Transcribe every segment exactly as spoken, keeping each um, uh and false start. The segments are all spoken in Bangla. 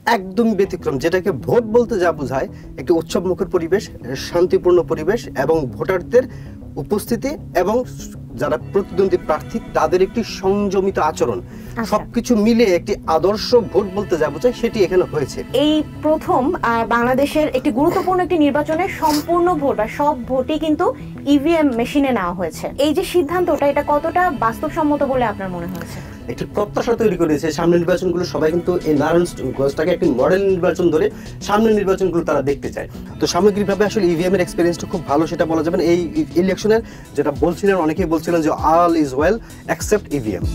একদমই ব্যতিক্রম, যেটাকে ভোট বলতে যা বোঝায় একটি উৎসবমুখর পরিবেশ, শান্তিপূর্ণ পরিবেশ এবং ভোটারদের উপস্থিতি এবং যারা প্রতিদ্বন্দ্বী প্রার্থী তাদের একটি সংযমিত আচরণ, সবকিছু মিলে একটি আদর্শ ভোট বলতে যা বোঝায় সেটি এখানে হয়েছে। এই প্রথম বাংলাদেশের একটি গুরুত্বপূর্ণ একটি নির্বাচনের সম্পূর্ণ ভোট বা সব ভোটই কিন্তু ইভিএম মেশিনে নেওয়া হয়েছে। এই যে সিদ্ধান্তটা, এটা কতটা বাস্তবসম্মত বলে আপনার মনে হয়েছে? একটি প্রত্যাশা তৈরি করেছে। সামনের নির্বাচনগুলো সবাই কিন্তু এই নারায়ণগঞ্জটাকে একটি মডেল নির্বাচন ধরে সামনের নির্বাচনগুলো তারা দেখতে চায়। তো সামগ্রিকভাবে আসলে ইভিএম এর এক্সপেরিয়েন্সটা খুব ভালো, সেটা বলা যাবে। এই ইলেকশনের যেটা বলছিলেন, অনেকেই বলছিলেন যে all is well except EVM.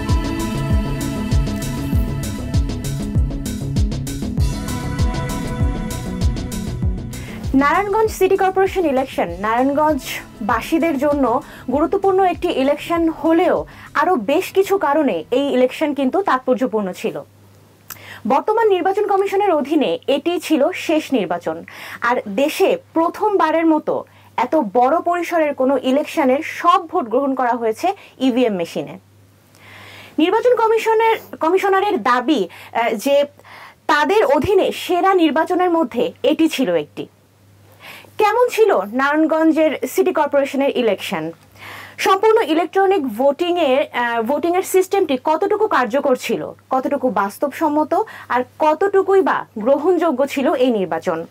Narayanganj city corporation election Narayanganj বাসীদের জন্য গুরুত্বপূর্ণ একটি ইলেকশন হলেও আরো বেশ কিছু কারণে এই ইলেকশন কিন্তু তাৎপর্যপূর্ণ ছিল। বর্তমান নির্বাচন কমিশনের অধীনে এটি ছিল শেষ নির্বাচন, আর দেশে প্রথমবারের মতো এত বড় পরিসরের কোনো ইলেকশনের সব ভোট গ্রহণ করা হয়েছে ইভিএম মেশিনে। নির্বাচন কমিশনের কমিশনারের দাবি যে তাদের অধীনে সেরা নির্বাচনের মধ্যে এটি ছিল একটি। কেমন ছিল নারায়ণগঞ্জের সিটি কর্পোরেশনের ইলেকশন? সম্পূর্ণ ইলেকট্রনিক ভোটিং এর ভোটিং এর সিস্টেমটি কতটুকু কার্যকর ছিল, কতটুকু বাস্তবসম্মত, আর কতটুকুই বা গ্রহণযোগ্য ছিল এই নির্বাচন?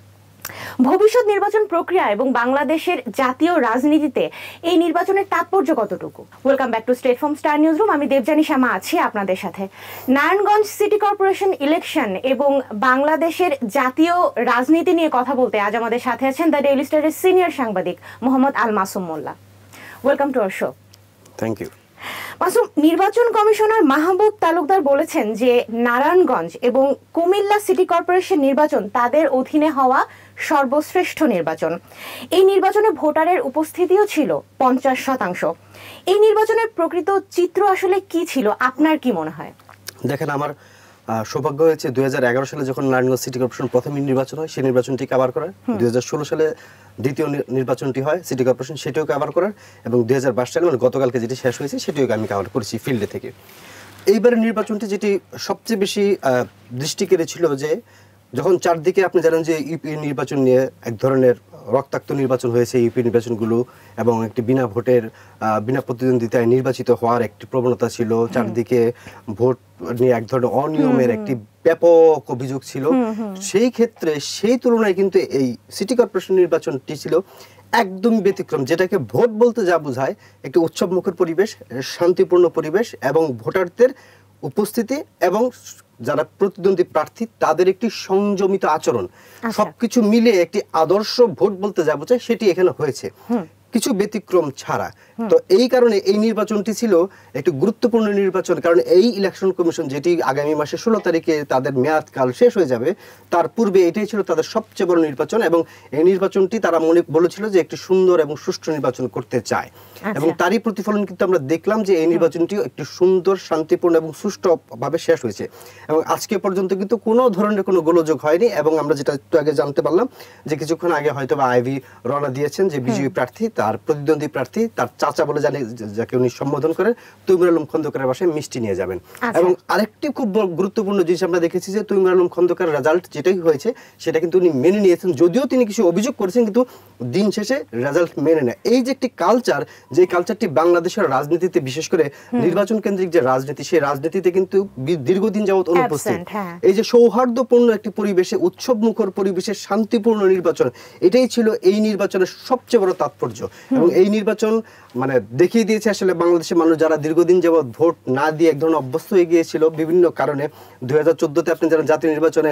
ভবিষ্যৎ নির্বাচন প্রক্রিয়া এবং বাংলাদেশের জাতীয় রাজনীতিতে এই নির্বাচনের তাৎপর্য কতটুকু? Welcome back to straight from star news room. আমি দেবজানী শ্যামা আছি আপনাদের সাথে। নারায়ণগঞ্জ সিটি কর্পোরেশন ইলেকশন এবং বাংলাদেশের জাতীয় রাজনীতি নিয়ে কথা বলতে আজ আমাদের সাথে আছেন দ্য ডেইলি স্টারের সিনিয়র সাংবাদিক Mohammad Al Masum Molla. Welcome to our show. Thank you. Masum, নির্বাচন কমিশনার মাহবুব তালুকদার বলেছেন যে নারায়ণগঞ্জ এবং কুমিল্লা সিটি কর্পোরেশন নির্বাচন তাদের অধীনে হওয়া সর্বশ্রেষ্ঠ নির্বাচন। এই নির্বাচনে ভোটারের উপস্থিতিও ছিল পঞ্চাশ শতাংশ। এই নির্বাচনের প্রকৃত চিত্র আসলে কি ছিল, আপনার কি মনে হয়? দেখেন, আমার সৌভাগ্য হয়েছে দুই হাজার এগারো সালে যখন নারায়ণগঞ্জ সিটি কর্পোরেশন প্রথম নির্বাচন হয়, সেই নির্বাচনটি কভার করার। দুই হাজার ষোলো সালে দ্বিতীয় নির্বাচনটি হয় সিটি কর্পোরেশন, সেটিও কভার করার। এবং দুই হাজার বাইশ সালে মানে গতকালকে যেটি শেষ হয়েছে সেটিও আমি কভার করেছি ফিল্ডে থেকে। এইবারের নির্বাচনটি যেটি সবচেয়ে বেশি দৃষ্টি কেড়েছিল, যে যখন চারদিকে আপনি জানেন যে ইউপি নির্বাচন নিয়ে এক ধরনের রক্তাক্ত নির্বাচন হয়েছে ইউপি নির্বাচনগুলো, এবং একটি বিনা ভোটের বিনা প্রতিদ্বন্দ্বিতায় নির্বাচিত হওয়ার একটি প্রবণতা ছিল। চারদিকে ভোট নিয়ে এক ধরনের অনিয়মের একটি ব্যাপক অভিযোগ ছিল। সেই ক্ষেত্রে সেই তুলনায় কিন্তু এই সিটি কর্পোরেশন নির্বাচনটি ছিল একদমই ব্যতিক্রম, যেটাকে ভোট বলতে যা বোঝায় একটি উৎসবমুখর পরিবেশ, শান্তিপূর্ণ পরিবেশ এবং ভোটারদের উপস্থিতি এবং যারা প্রতিদ্বন্দ্বী প্রার্থী তাদের একটি সংযমিত আচরণ, সবকিছু মিলে একটি আদর্শ ভোট বলতে যা বোঝায় সেটি এখানে হয়েছে, কিছু ব্যতিক্রম ছাড়া। তো এই কারণে এই নির্বাচনটি ছিল একটি গুরুত্বপূর্ণ নির্বাচন, কারণ এই ইলেকশন কমিশন যেটি আগামী মাসে ষোলো তারিখে তাদের মেয়াদকাল শেষ হয়ে যাবে, তার পূর্বে এটাই ছিল তাদের সবচেয়ে বড় নির্বাচন। এবং এই নির্বাচনটি তারা মনে বলেছিল যে একটি সুন্দর এবং সুষ্ঠু নির্বাচন করতে চায়, এবং তারই প্রতিফলন কিন্তু আমরা দেখলাম যে এই নির্বাচনটি একটি সুন্দর, শান্তিপূর্ণ এবং সুষ্ঠুভাবে শেষ হয়েছে। এবং আজকে পর্যন্ত কিন্তু কোনো ধরনের কোনো গোলযোগ হয়নি। এবং আমরা যেটা একটু আগে জানতে পারলাম যে কিছুক্ষণ আগে হয়তো বা আইভি রওনা দিয়েছেন যে বিজেপি প্রার্থী, তার প্রতিদ্বন্দ্বী প্রার্থী, তার চাচা বলে জানে যাকে উনি সম্বোধন করেন, তৈমুর আলম খন্দকারের বাসায় মিষ্টি নিয়ে যাবেন। এবং আরেকটি খুব গুরুত্বপূর্ণ জিনিস আমরা দেখেছি যে তৈমুর আলম খন্দকারের রেজাল্ট যেটাই হয়েছে সেটা কিন্তু উনি মেনে নিয়েছেন, যদিও তিনি কিছু অভিযোগ করেছেন, কিন্তু দিন শেষে রেজাল্ট মেনে নেয়। এই যে একটি কালচার, যে কালচারটি বাংলাদেশের রাজনীতিতে, বিশেষ করে নির্বাচন কেন্দ্রিক যে রাজনীতি, সেই রাজনীতিতে কিন্তু দীর্ঘদিন যাবত অনুপস্থিত। এই যে সৌহার্দ্যপূর্ণ একটি পরিবেশে, উৎসব মুখর পরিবেশে শান্তিপূর্ণ নির্বাচন, এটাই ছিল এই নির্বাচনের সবচেয়ে বড় তাৎপর্য। এবং এই নির্বাচন মানে দেখিয়ে দিয়েছে আসলে বাংলাদেশের মানুষ যারা দীর্ঘদিন যাবৎ ভোট না দিয়ে এক ধরনের অভ্যস্ত হয়ে গিয়েছিল বিভিন্ন কারণে। দুই হাজার চোদ্দোতে আপনি জানেন জাতীয় নির্বাচনে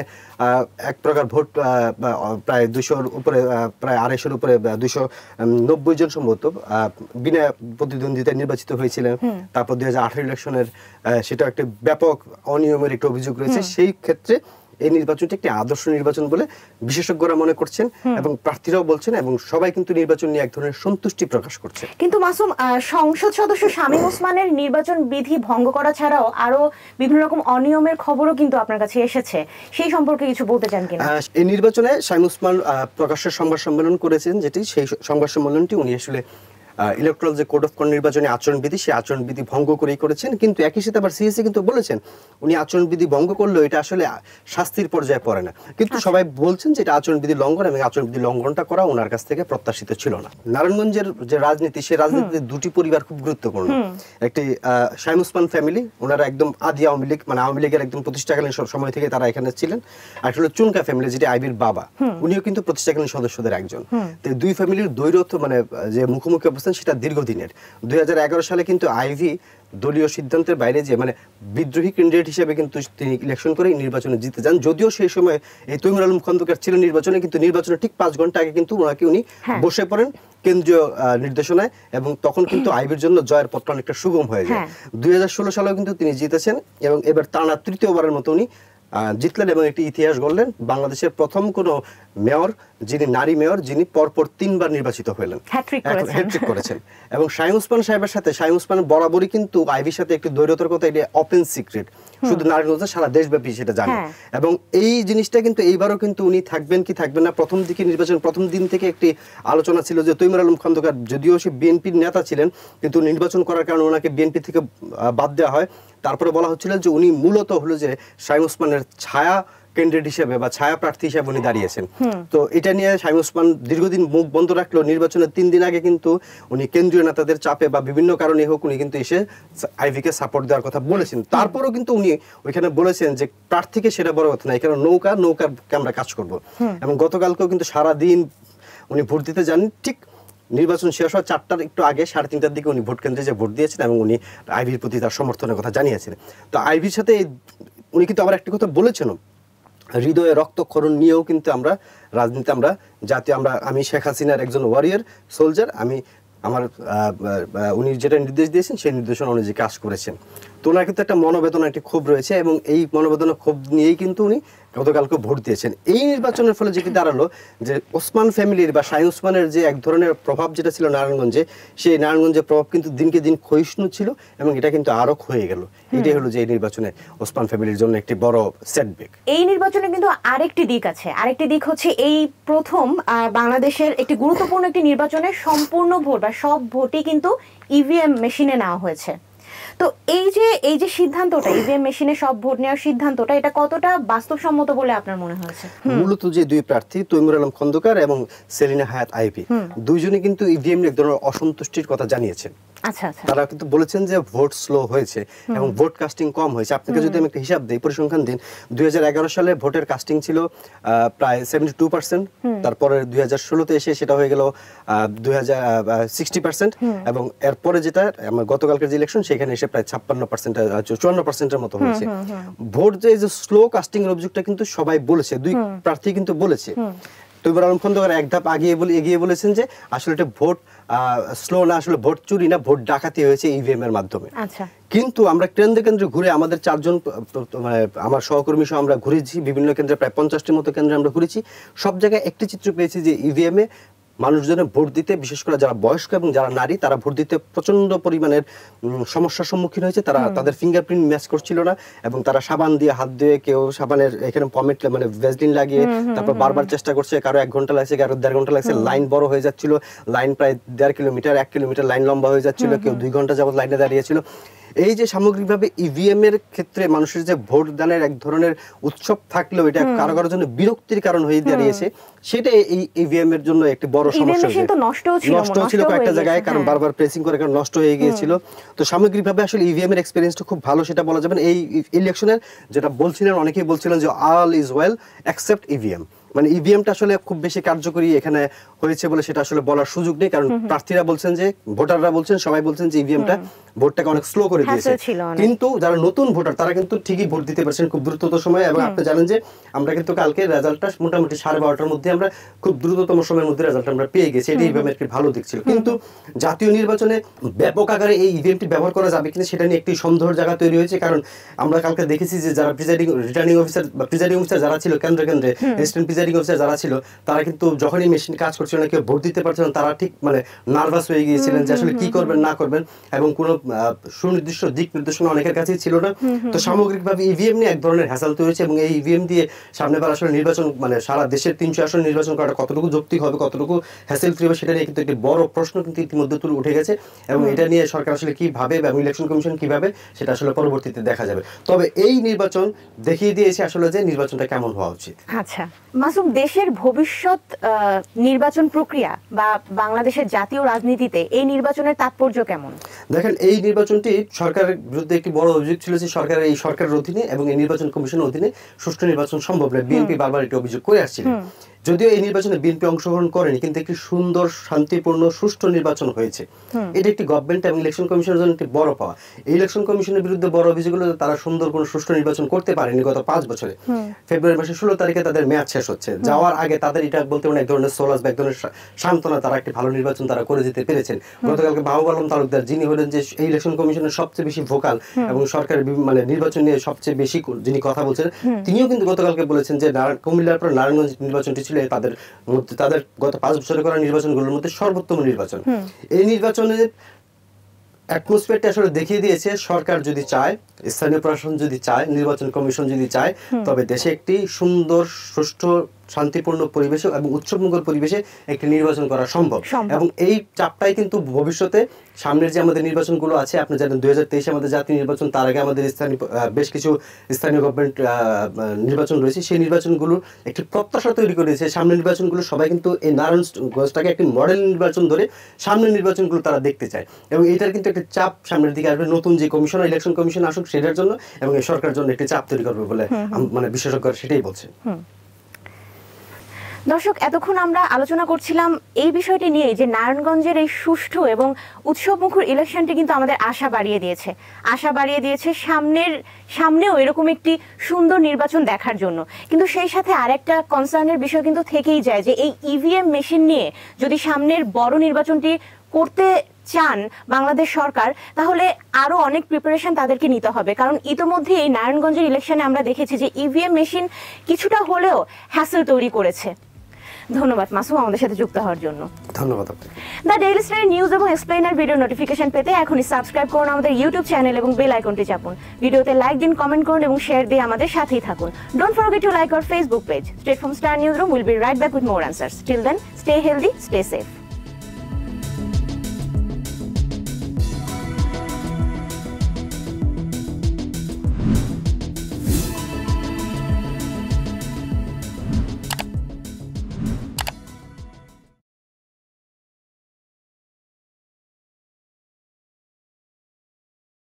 এক প্রকার ভোট প্রায় দুইশোর উপরে, প্রায় আড়াইশোর উপরে দুইশো নব্বই জন সম্ভবত বিনা প্রতিদ্বন্দ্বিতায় নির্বাচিত হয়েছিলেন। তারপর দুই হাজার আঠারো ইলেকশনের সেটা একটা ব্যাপক অনিয়মের একটা অভিযোগ রয়েছে। সেই ক্ষেত্রে এই নির্বাচনটি একটি আদর্শ নির্বাচন বলে বিশেষজ্ঞরা মনে করছেন, এবং প্রার্থীরাও বলছেন, এবং সবাই কিন্তু নির্বাচন নিয়ে এক ধরনের সন্তুষ্টি প্রকাশ করছে। কিন্তু মাসুম, সংসদ সদস্য শামীম ওসমানের নির্বাচন বিধি ভঙ্গ করা ছাড়াও আরো বিভিন্ন রকম অনিয়মের খবরও কিন্তু আপনার কাছে এসেছে, সেই সম্পর্কে কিছু বলতে চান কিনা? এই নির্বাচনে শামীম ওসমান প্রকাশ্যে সংবাদ সম্মেলন করেছেন, যেটি সেই সংবাদ সম্মেলনটি উনি আসলে ইলেকট্রাল যে কোড অফ কন্ডাক্ট নির্বাচনী আচরণবিধি, সেই আচরণবিধি ভঙ্গ করেই করেছেন। কিন্তু একই সাথে আবার সিএসি কিন্তু বলেছেন উনি আচরণবিধি ভঙ্গ করলেও এটা আসলে শাস্তির পর্যায়ে পড়ে না, কিন্তু সবাই বলছেন যে এটা আচরণবিধি লঙ্ঘন এবং আচরণবিধি লঙ্ঘনটা করা ওনার কাছ থেকে প্রত্যাশিত ছিল না। নারায়ণগঞ্জের যে রাজনীতি, সেই রাজনীতিতে দুটি পরিবার খুব গুরুত্বপূর্ণ। একটি শাইম ওসমান ফ্যামিলি, ওনারা একদম আদি আওয়ামী লীগ, মানে আওয়ামী লীগের একদম প্রতিষ্ঠাকালীন সময় থেকে তারা এখানে ছিলেন। আর হলো চুনকা ফ্যামিলি, যেটি আইবির বাবা, উনিও কিন্তু প্রতিষ্ঠাকালীন সদস্যদের একজন। তো দুই ফ্যামিলির দ্বৈরথ মানে যে মুখোমুখি অবস্থান সেটা দীর্ঘদিনের। দুই হাজার এগারো সালে কিন্তু আইভি দলীয় সিদ্ধান্তের বাইরে যে মানে বিদ্রোহী ক্যান্ডিডেট হিসেবে কিন্তু তিনি ইলেকশন করে নির্বাচনে জিতে যান। যদিও সেই সময় এই তৈমুর আলম খন্দকার ছিলেন নির্বাচনে, কিন্তু নির্বাচনের ঠিক পাঁচ ঘন্টা আগে কিন্তু ওনাকে উনি বসে পড়েন কেন্দ্রীয় নির্দেশনায়, এবং তখন কিন্তু আইবির জন্য জয়ের পথটা অনেকটা সুগম হয়ে যায়। দুই হাজার ষোলো সালেও কিন্তু তিনি জিতেছেন এবং এবার টানা তৃতীয়বারের মতো উনি জিতলেন এবং একটি ইতিহাস গড়লেন। বাংলাদেশের প্রথম কোন মেয়র যিনি নারী মেয়র যিনি পরপর তিনবার নির্বাচিত হলেন, হ্যাট্রিক করেছেন। এবং শাইম ওসমান সাহেবের সাথে শাইম ওসমান বরাবরই কিন্তু আইভির সাথে একটি দ্বৈরতার কথা, এটা ওপেন সিক্রেট, শুধু নারায়ণগঞ্জে সারা দেশব্যাপী সেটা জানে। এবং এই জিনিসটা কিন্তু এইবারও কিন্তু উনি থাকবেন কি থাকবেন না, প্রথম দিকে নির্বাচন প্রথম দিন থেকে একটি আলোচনা ছিল যে তৈমুর আলম খন্দকার যদিও সে বিএনপির নেতা ছিলেন, কিন্তু নির্বাচন করার কারণে ওনাকে বিএনপি থেকে বাদ দেওয়া হয়। তারপরে বলা হচ্ছিল যে উনি মূলত হলো যে শাইম ওসমানের ছায়া ক্যান্ডিডেট হিসেবে বা ছায়া প্রার্থী হিসেবে উনি দাঁড়িয়েছেন। তো এটা নিয়ে শাইম ওসমান দীর্ঘদিন মুখ বন্ধ রাখলো। নির্বাচনের তিন দিন আগে কিন্তু উনি কেন্দ্রীয় নেতাদের চাপে বা বিভিন্ন কারণে হোক উনি কিন্তু এসে আইভিকে সাপোর্ট দেওয়ার কথা বলেছেন। তারপরেও কিন্তু উনি ওইখানে বলেছেন যে প্রার্থীকে সেটা বড় কথা না, এখানে নৌকা নৌকার আমরা কাজ করব। এবং গতকালকেও কিন্তু সারাদিন উনি ভোট দিতে যান। ঠিক নির্বাচন শেষ হওয়ার চারটার একটু আগে সাড়ে তিনটার দিকে উনি ভোট কেন্দ্রে যে ভোট দিয়েছেন এবং উনি আইভির প্রতি তার সমর্থনের কথা জানিয়েছেন। তো আইভির সাথে উনি কিন্তু আবার একটি কথা বলেছেন, হৃদয়ে রক্তক্ষরণ নিয়েও কিন্তু আমরা রাজনীতি আমরা জাতীয় আমরা আমি শেখ হাসিনার একজন ওয়ারিয়ার সোলজার, আমি আমার উনি যেটা নির্দেশ দিয়েছেন সেই নির্দেশনা অনুযায়ী কাজ করেছেন। তো ওনার কিন্তু একটা মনোবেদনা একটি ক্ষোভ রয়েছে এবং এই মনোবেদনা ক্ষোভ নিয়েই কিন্তু উনি গতকালকে ভোট দিয়েছেন। এই নির্বাচনের ফলে যেটি দাঁড়ালো যে ওসমান ফ্যামিলির বা শাইম ওসমানের যে এক ধরনের প্রভাব যেটা ছিল নারায়ণগঞ্জে, সেই নারায়ণগঞ্জের প্রভাব কিন্তু দিনকে দিন ক্ষয়িষ্ণু ছিল এবং এটা কিন্তু আরো ক্ষয়ে গেল। এটাই হলো যে এই নির্বাচনে ওসমান ফ্যামিলির জন্য একটি বড় সেটব্যাক। এই নির্বাচনে কিন্তু আরেকটি দিক আছে, আরেকটি দিক হচ্ছে এই প্রথম বাংলাদেশের একটি গুরুত্বপূর্ণ একটি নির্বাচনে সম্পূর্ণ ভোট বা সব ভোটই কিন্তু ইভিএম মেশিনে নেওয়া হয়েছে। তো এই যে এই যে সিদ্ধান্তটা ইভিএম মেশিনে সব ভোট নেওয়ার সিদ্ধান্তটা, এটা কতটা বাস্তবসম্মত বলে আপনার মনে হয়েছে? মূলত যে দুই প্রার্থী তৈমুর আলম খন্দকার এবং সেলিনা হায়াত আইভি, দুইজনই কিন্তু ইভিএম নিয়ে এক ধরনের অসন্তুষ্টির কথা জানিয়েছেন। আচ্ছা আচ্ছা, তারা কিন্তু বলেছেন যে ভোট স্লো হয়েছে এবং ভোট কাস্টিং কম হয়েছে। আপনাকে যদি আমি একটা হিসাব দিই, পরিসংখ্যান দিন, দুই হাজার এগারো সালে ভোটের কাস্টিং ছিল প্রায় সেভেন্টি টু পার্সেন্ট, তারপরে দুই হাজার ষোলোতে এসে সেটা হয়ে গেল দুই হাজার সিক্সটি পার্সেন্ট, এবং এরপরে যেটা আমার গতকালকের যে ইলেকশন সেখানে এসে প্রায় ছাপ্পান্ন পার্সেন্ট চুয়ান্ন পার্সেন্টের মতো হয়েছে। ভোট যে স্লো কাস্টিং এর অভিযোগটা কিন্তু সবাই বলেছে, দুই প্রার্থী কিন্তু বলেছে। তৈমুর আলম খন্দকার এক ধাপ আগিয়ে বলে এগিয়ে বলেছেন যে আসলে এটা ভোট স্লো না, আসলে ভোট চুরি না, ভোট ডাকাতি হয়েছে ইভিএম এর মাধ্যমে। আচ্ছা, কিন্তু আমরা কেন্দ্রে কেন্দ্রে ঘুরে আমাদের চারজন মানে আমার সহকর্মী সহ আমরা ঘুরেছি বিভিন্ন কেন্দ্রে, প্রায় পঞ্চাশটির মতো কেন্দ্রে আমরা ঘুরেছি। সব জায়গায় একটি চিত্র পেয়েছি যে ইভিএম এ মানুষজনের ভোট দিতে, বিশেষ করে যারা বয়স্ক এবং যারা নারী, তারা ভোট দিতে প্রচন্ড পরিমাণের সমস্যার সম্মুখীন হয়েছে। তারা তাদের ফিঙ্গারপ্রিন্ট ম্যাচ করছিল না এবং তারা সাবান দিয়ে হাত ধুয়ে, কেউ সাবানের এখানে পমেট মানে ভ্যাসলিন লাগিয়ে তারপর বারবার চেষ্টা করছে, কারো এক ঘন্টা লাগছে, কারো দেড় ঘন্টা লাগছে। লাইন বড় হয়ে যাচ্ছিল, লাইন প্রায় দেড় কিলোমিটার এক কিলোমিটার লাইন লম্বা হয়ে যাচ্ছিল, কেউ দুই ঘন্টা যাবত লাইনে দাঁড়িয়েছিল। এই যে সামগ্রিকভাবে ইভিএম এর ক্ষেত্রে মানুষের যে ভোট দানের এক ধরনের উৎসব থাকলেও এটা কারো কারোর জন্য বিরক্তির কারণ হয়ে দাঁড়িয়েছে, সেটা এই ইভিএম এর জন্য একটি বড় সমস্যা নষ্ট ছিল কয়েকটা জায়গায়, কারণ বারবার প্রেসিং করে কারণ নষ্ট হয়ে গিয়েছিল। তো সামগ্রিকভাবে আসলে ইভিএম এর এক্সপেরিয়েন্সটা খুব ভালো সেটা বলা যাবে না। এই ইলেকশনের যেটা বলছিলেন অনেকেই বলছিলেন যে all is well except EVM, মানে ইভিএমটা আসলে খুব বেশি কার্যকরী এখানে হয়েছে বলে সেটা আসলে বলার সুযোগ নেই, কারণ প্রার্থীরা বলছেন যে, ভোটাররা বলছেন, সবাই বলছেন যে ইভিএমটা ভোটটাকে অনেক স্লো করে দিয়েছে। কিন্তু যারা নতুন ভোটার তারা কিন্তু ঠিকই ভোট দিতে পারছেন খুব দ্রুততম সময়ে। এবং আপনি জানেন যে আমরা কিন্তু কালকে রেজাল্টটা মোটামুটি সাড়ে বারোটার মধ্যে আমরা খুব দ্রুততম সময়ের মধ্যে রেজাল্ট আমরা পেয়ে গেছি, এটা ইভিএমের একটি ভালো দিক ছিল। কিন্তু জাতীয় নির্বাচনে ব্যাপক আকারে এই ইভিএমটি ব্যবহার করা যাবে কিনা সেটা নিয়ে একটি সন্দেহের জায়গা তৈরি হয়েছে, কারণ আমরা কালকে দেখেছি যে যারা প্রিজাইডিং রিটার্নিং অফিসার বা প্রিজাইডিং অফিসার যারা ছিল কেন্দ্রে কেন্দ্রে, অ্যাসিস্ট্যান্ট প্রিজাইডিং প্রিজাইডিং অফিসার যারা ছিল তারা কিন্তু যখনই মেশিন কাজ করছিল না, কেউ ভোট দিতে পারছিল না, তারা ঠিক মানে নার্ভাস হয়ে গিয়েছিলেন যে আসলে কি করবেন না করবেন, এবং কোনো সুনির্দিষ্ট দিক নির্দেশনা অনেকের কাছেই ছিল না। তো সামগ্রিকভাবে ইভিএম নিয়ে এক ধরনের হ্যাসাল তৈরি হয়েছে, এবং এই ইভিএম দিয়ে সামনে বার আসলে নির্বাচন মানে সারা দেশের তিনশো আসন নির্বাচন করাটা কতটুকু যৌক্তিক হবে, কতটুকু হ্যাসেল ফ্রি হবে, সেটা নিয়ে কিন্তু একটি বড় প্রশ্ন কিন্তু ইতিমধ্যে তুলে উঠে গেছে, এবং এটা নিয়ে সরকার আসলে কি ভাবে এবং ইলেকশন কমিশন কিভাবে সেটা আসলে পরবর্তীতে দেখা যাবে। তবে এই নির্বাচন দেখিয়ে দিয়েছে আসলে যে নির্বাচনটা কেমন হওয়া উচিত। আচ্ছা মাসুম, দেশের ভবিষ্যৎ নির্বাচন প্রক্রিয়া বা বাংলাদেশের জাতীয় রাজনীতিতে এই নির্বাচনের তাৎপর্য কেমন? দেখেন, এই নির্বাচনটি সরকারের বিরুদ্ধে একটি বড় অভিযোগ ছিল যে সরকারের এই সরকারের অধীনে এবং এই নির্বাচন কমিশনের অধীনে সুষ্ঠু নির্বাচন সম্ভব নয়। বিএনপি বারবার এটি অভিযোগ করে আসছিল। যদিও এই নির্বাচনে বিএনপি অংশগ্রহণ করেনি, কিন্তু একটি সুন্দর শান্তিপূর্ণ সুষ্ঠু নির্বাচন হয়েছে। এটা একটি গভর্নমেন্ট এবং ইলেকশন কমিশনের জন্য একটি বড় পাওয়া। এই ইলেকশন কমিশনের বিরুদ্ধে বড় অভিযোগ হলো তারা সুন্দর কোনো সুষ্ঠু নির্বাচন করতে পারেনি গত পাঁচ বছরে। ফেব্রুয়ারি মাসের ষোলো তারিখে তাদের মেয়াদ শেষ হচ্ছে, যাওয়ার আগে তাদের এটা বলতে এক ধরনের সোলাস বা এক ধরনের সান্ত্বনা, তারা একটি ভালো নির্বাচন তারা করে যেতে পেরেছেন। গতকালকে মাহবুব আলম তালুকদার, যিনি হলেন যে এই ইলেকশন কমিশনের সবচেয়ে বেশি ভোকাল এবং সরকারের মানে নির্বাচন নিয়ে সবচেয়ে বেশি যিনি কথা বলছেন, তিনিও কিন্তু গতকালকে বলেছেন যে কুমিল্লার পর নারায়ণগঞ্জ নির্বাচনটি ছিল তাদের তাদের গত পাঁচ বছরে করা নির্বাচনগুলোর মধ্যে সর্বোত্তম নির্বাচন। এই নির্বাচনের অ্যাটমসফিয়ারটা আসলে দেখিয়ে দিয়েছে সরকার যদি চায়, স্থানীয় প্রশাসন যদি চায়, নির্বাচন কমিশন যদি চায়, তবে দেশে একটি সুন্দর সুষ্ঠু শান্তিপূর্ণ পরিবেশে এবং উৎসবমুখর পরিবেশে একটি নির্বাচন করা সম্ভব। এবং এই চাপটাই কিন্তু ভবিষ্যতে সামনের যে আমাদের নির্বাচনগুলো আছে, আপনি জানেন দুই হাজার তেইশে আমাদের জাতীয় নির্বাচন, তার আগে আমাদের স্থানীয় বেশ কিছু স্থানীয় গভর্নমেন্ট নির্বাচন রয়েছে, সেই নির্বাচনগুলো একটি প্রত্যাশা তৈরি করেছে। সামনের নির্বাচনগুলো সবাই কিন্তু এই নারায়ণগঞ্জটাকে একটি মডেল নির্বাচন ধরে সামনের নির্বাচনগুলো তারা দেখতে চায়, এবং এটার কিন্তু একটা চাপ সামনের দিকে আসবে। নতুন যে কমিশনার ইলেকশন কমিশন আসুক সেটার জন্য এবং এই সরকারের জন্য একটি চাপ তৈরি করবে বলে মানে বিশেষজ্ঞরা সেটাই বলছে। দর্শক, এতক্ষণ আমরা আলোচনা করছিলাম এই বিষয়টি নিয়ে যে নারায়ণগঞ্জের এই সুষ্ঠু এবং উৎসবমুখর ইলেকশনটি কিন্তু আমাদের আশা বাড়িয়ে দিয়েছে আশা বাড়িয়ে দিয়েছে সামনের সামনেও এরকম একটি সুন্দর নির্বাচন দেখার জন্য। কিন্তু সেই সাথে আরেকটা কনসার্নের বিষয় কিন্তু থেকেই যায় যে এই ইভিএম মেশিন নিয়ে যদি সামনের বড় নির্বাচনটি করতে চান বাংলাদেশ সরকার, তাহলে আরো অনেক প্রিপারেশন তাদেরকে নিতে হবে। কারণ ইতোমধ্যে এই নারায়ণগঞ্জের ইলেকশনে আমরা দেখেছি যে ইভিএম মেশিন কিছুটা হলেও হ্যাসেল তৈরি করেছে। ধন্যবাদ মাসুম আমাদের সাথে যুক্ত হওয়ার জন্য। ধন্যবাদ আপনাকে। দ্য ডেইলি স্টারের নিউজ এবং এক্সপ্লেইনার ভিডিও নোটিফিকেশন পেতে এখনই সাবস্ক্রাইব করুন আমাদের ইউটিউব চ্যানেল এবং বেল আইকনটি চাপুন। ভিডিওতে লাইক দিন, কমেন্ট করুন এবং শেয়ার দিয়ে আমাদের সাথেই থাকুন। Don't forget to like our Facebook page. Straight from star news room, will be right back with more answers. Till then, stay healthy, stay safe.